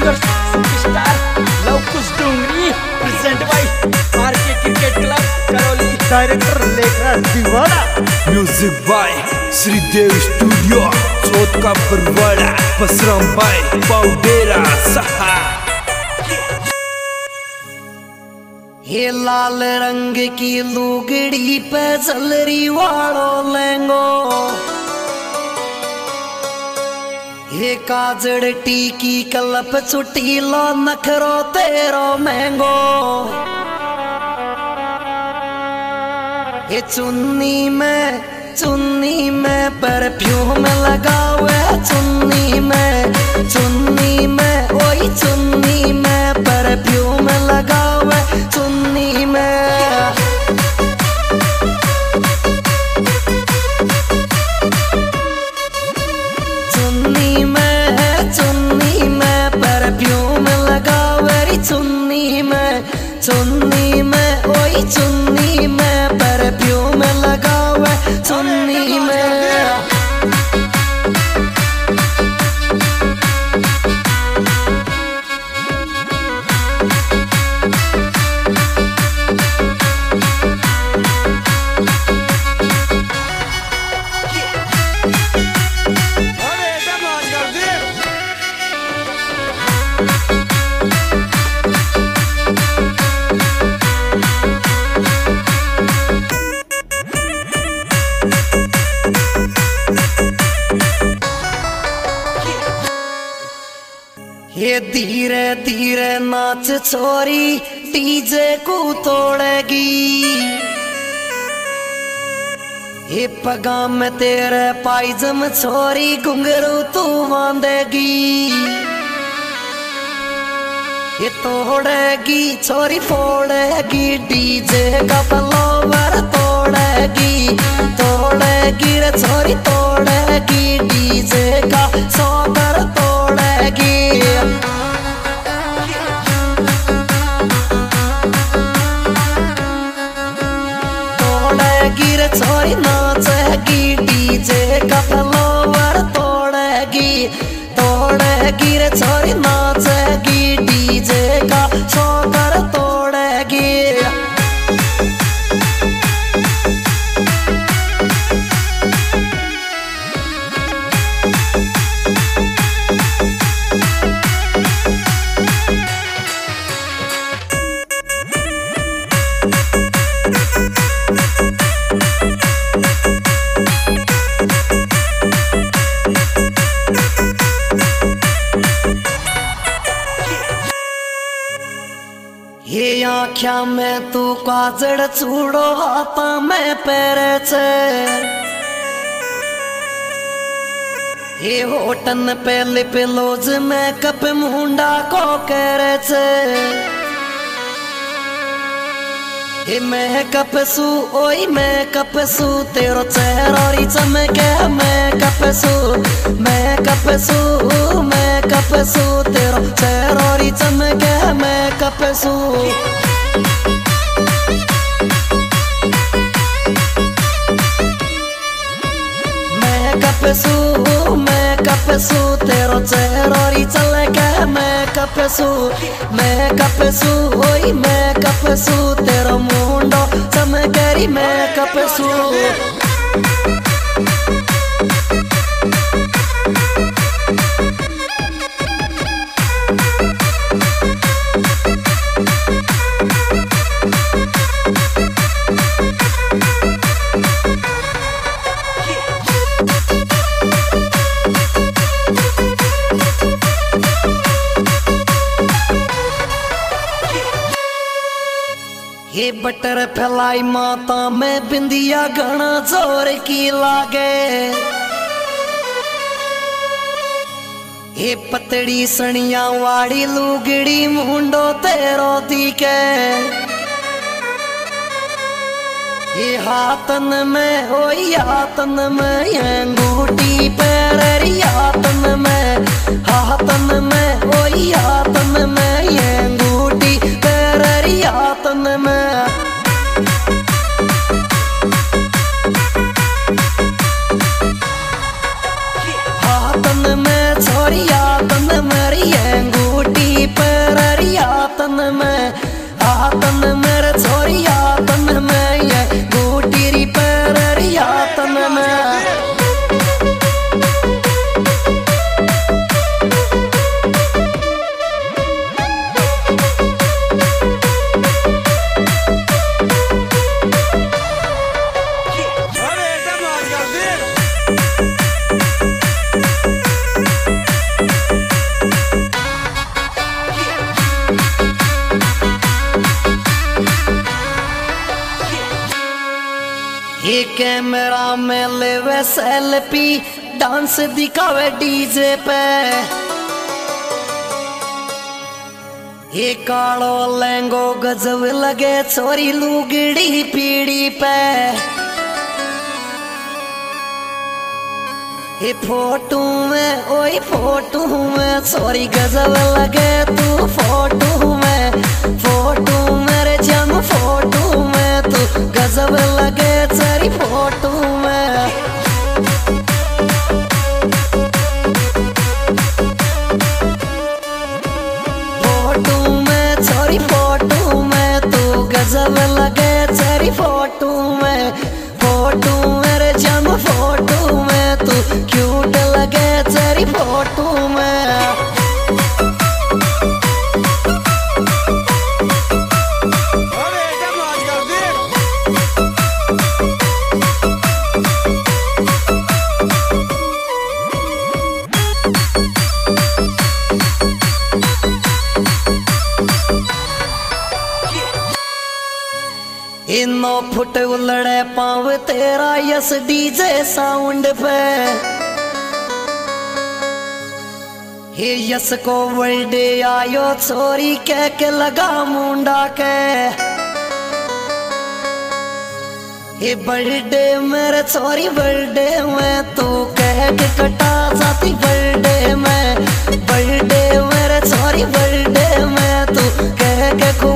Singer superstar Lavkush Dongri present by RK cricket club Karauli. Director Lekhraj Deewana. Music by Shridev studio Chauth ka Barwara Basram bye पाउडेरा सहा। ये लाल रंग की लुगड़ी पे जलरी वालो लेंगो, ये काजड़ टीकी कलप चुटीलो नखरो तेरो महंगो। ये चुन्नी में परफ्यूम लगावे, चुन्नी में ओई चुन्नी में परफ्यूम लगावे, चुन्नी में परफ्यूम लगावे, चुन्नी में ओई चुन्नी में परफ्यूम लगावे, चुन्नी में। ये धीरे धीरे नाच छोरी डीजे को तोड़ेगी, ये पगा में तेरे पायजम छोरी घुंघरू तू बांधेगी। ये तोड़ेगी छोरी फोड़ेगी डीजे का फ्लावर, तोड़ेगी रे छोरी तोड़ेगी डीजे का सोबर, तोड़ेगी। तोड़ेगी रे छोरी नाचेगी डीजे का फ्लावर, तोड़ेगी रे छोरी नाचेगी डीजे का सोबर, तोड़ेगी। ये आँख्या में तू काजड़ चूड़ो हाथा में पैरे छे, ये होटन पे लिप लोज में कप मुंडा को करे छे। ये मैं कपसू ओई मैं कपसू तेरो चेहरोरी चमके, मैं कपसू मैं कपसू तेरो चेहरोरी चमके, मैं कपसू। मैं कपसू तेरो चेहरोरी चलके, मैं कपसू ओई मैं कपसू तेरो मुंडो चमकेरी, मैं कपसू। ये बटर फैलाई माता में बिंदिया घना जोर की लागे, ये पतड़ी सनिया वाड़ी लुगड़ी मुंडो तेरो दिखे। ये हाथन में ओई हाथन में अंगूठी पैरी, हाथन में ओई हाथन में अंगूठी पैरी, हाथन में। छोरी हाथन में अंगूठी ये कैमरा में लेवे सेल्फी डांस दिखावे डीजे पे ये कालो लहंगो गजब लगे छोरी लुगड़ी पीड़ी पे ये फोटो में ओए फोटो में छोरी गजब लगे तू फोटो में रे जम फोटो में तू गजब लगे तेरी फोटो में फोटो में तू गजब लगे तेरी फोटो में रे जम फोटो में तू क्यूट लगे तेरी फोटो में इनो फुट उलड़े पाव तेरा यस डीजे साउंड पे हे यस को बर्थडे आयो छोरी कह के लगा मुंडा के हे बर्थडे मेरे छोरी बर्थडे में तू कह के कटा जाती बर्थडे मेरे छोरी बर्थडे में तू कह के